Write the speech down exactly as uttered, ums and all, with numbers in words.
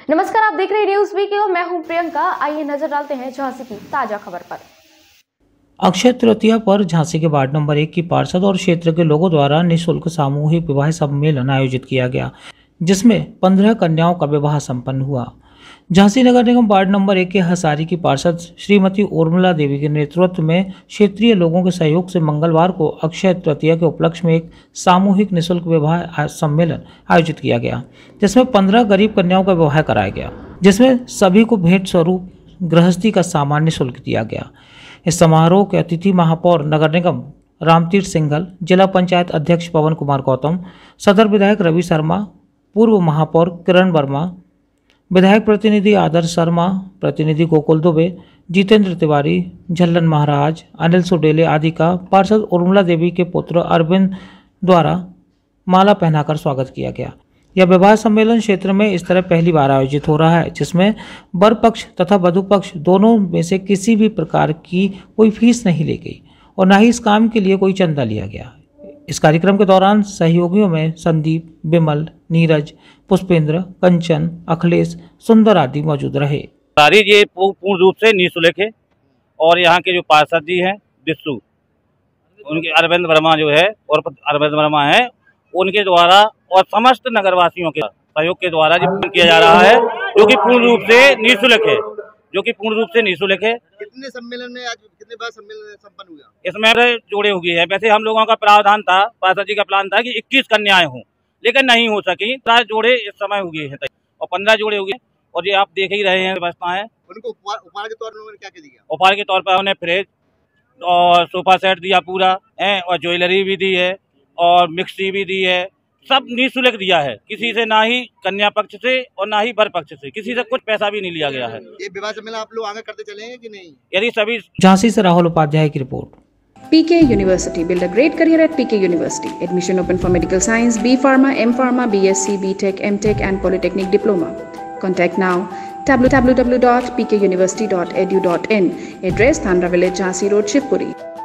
नमस्कार, आप देख रहे हैं न्यूज़ वीक और मैं हूं प्रियंका। आइए नजर डालते हैं झांसी की ताजा खबर पर। अक्षय तृतीया पर झांसी के वार्ड नंबर एक की पार्षद और क्षेत्र के लोगों द्वारा निःशुल्क सामूहिक विवाह सम्मेलन आयोजित किया गया, जिसमें पंद्रह कन्याओं का विवाह संपन्न हुआ। झांसी नगर निगम वार्ड नंबर एक के हसारी की पार्षद श्रीमती उर्मिला देवी के नेतृत्व में क्षेत्रीय लोगों के सहयोग से मंगलवार को अक्षय तृतीया के उपलक्ष्य में एक सामूहिक निःशुल्क विवाह सम्मेलन आयोजित किया गया, जिसमें पंद्रह गरीब कन्याओं का विवाह कराया गया, जिसमें सभी को भेंट स्वरूप गृहस्थी का सामान निःशुल्क दिया गया। इस समारोह के अतिथि महापौर नगर निगम रामतीर्थ सिंघल, जिला पंचायत अध्यक्ष पवन कुमार गौतम, सदर विधायक रवि शर्मा, पूर्व महापौर किरण वर्मा, विधायक प्रतिनिधि आदर्श शर्मा, प्रतिनिधि गोकुल दुबे, जितेंद्र तिवारी, झल्लन महाराज, अनिल सुडेले आदि का पार्षद उर्मिला देवी के पुत्र अरविंद द्वारा माला पहनाकर स्वागत किया गया। यह विवाह सम्मेलन क्षेत्र में इस तरह पहली बार आयोजित हो रहा है, जिसमें वर पक्ष तथा वधु पक्ष दोनों में से किसी भी प्रकार की कोई फीस नहीं ली गई और न ही इस काम के लिए कोई चंदा लिया गया। इस कार्यक्रम के दौरान सहयोगियों में संदीप, विमल, नीरज, पुष्पेंद्र, कंचन, अखिलेश, सुंदर आदि मौजूद रहे। ये पूर्ण रूप से निःशुल्क है और यहाँ के जो पार्षद जी हैं दिस्सू, उनके अरविंद वर्मा जो है और अरविंद वर्मा है, उनके द्वारा और समस्त नगरवासियों के सहयोग के द्वारा जो किया जा रहा है, जो कि पूर्ण रूप से निःशुल्क है जो कि पूर्ण रूप से निःशुल्क है। कितने सम्मेलन में आज कितने बार सम्मेलन संपन्न हुआ? इसमें जोड़े हुए हैं। वैसे हम लोगों का प्रावधान था, पार्षद जी का प्लान था कि इक्कीस कन्याएं हों, लेकिन नहीं हो सकी। चार जोड़े इस समय हुए हैं और पंद्रह जोड़े हुए और ये आप देख ही रहे हैं व्यवस्था है। उनको उपहार उपहार के तौर पर क्या क्या दिया? उपहार के तौर पर उन्हें फ्रिज और सोफा सेट दिया पूरा है, और ज्वेलरी भी दी है और मिक्सी भी दी है। सब निःशुल्क दिया है, किसी से ना ही कन्या पक्ष से और ना ही वर पक्ष से किसी से कुछ पैसा भी नहीं लिया गया है। ये विवाह सम्मेलन आप लोग आगे करते चलेंगे कि नहीं? यदि सभी। झांसी से राहुल उपाध्याय की रिपोर्ट। P K University. Build a great career at P K University. Admission open for medical science, B Pharma, M Pharma, B S c, B Tech, M Tech and Polytechnic Diploma. Contact now w w w dot p k university dot e d u dot in. Address Thandra Village, Jhansi Road, Shivpuri.